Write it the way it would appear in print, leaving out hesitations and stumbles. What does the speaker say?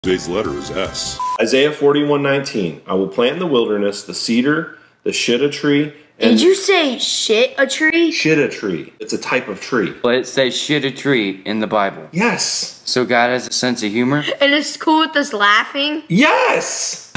Today's letter is S. Isaiah 41:19. I will plant in the wilderness the cedar, the shittim tree, and... Did you say shit a tree? Shittim tree. It's a type of tree. But it says shittim tree in the Bible. Yes. So God has a sense of humor? And it's cool with us laughing? Yes!